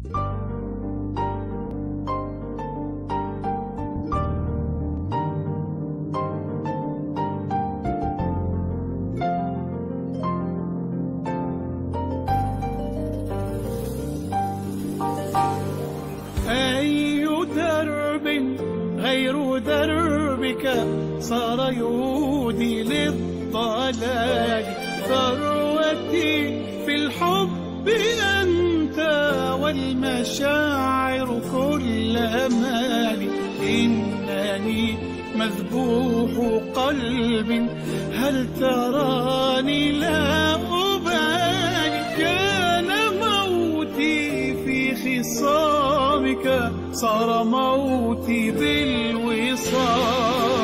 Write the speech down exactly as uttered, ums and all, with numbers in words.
أي درب غير دربك صار يودي للضلال، ثروتي في الحب أنت والمشاعر كل أمالي، إنني مذبوح قلب هل تراني لا أبالي، كان موتي في خصامك صار موتي بالوصال.